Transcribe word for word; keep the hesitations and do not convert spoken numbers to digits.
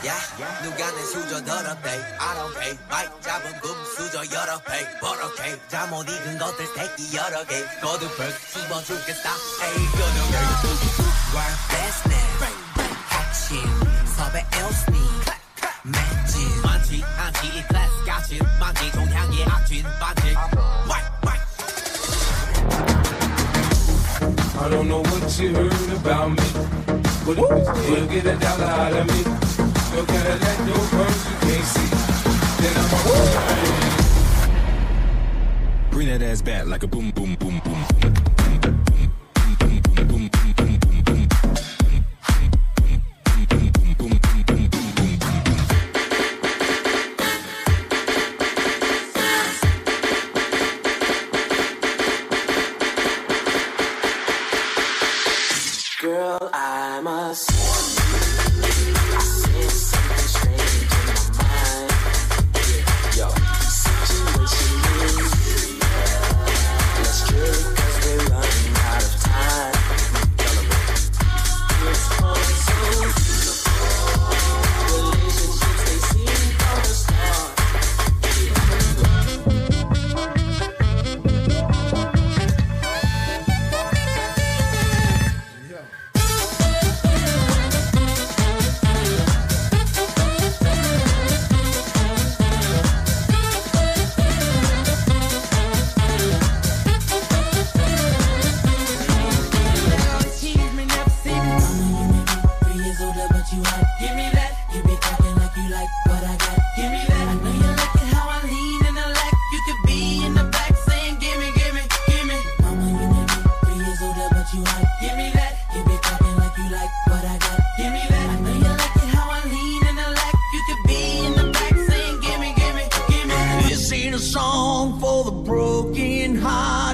yeah. 누가 내 수저 더럽대 I don't pay 마이크 잡은 금 수저 여러 배 버럭해 잠못 익은 것들 새끼 여러 개 거두벌 씹어줄겠다 에이 거두개 Work business 핵심 섭외 일스니 맥진 많지 않지 이 클래스 가진 많지 동향의 악진 반지 I don't know what you heard about me, but if you still get a dollar out of me, you gotta let your purse you can't see. Then I'm a bring that ass back like a boom, boom, boom, boom. Girl, I must I sense something strange in my mind. Yo, situation is let's drink cause we're running out of time. It's fun so relationships they seem from the start. This ain't a song for the broken heart.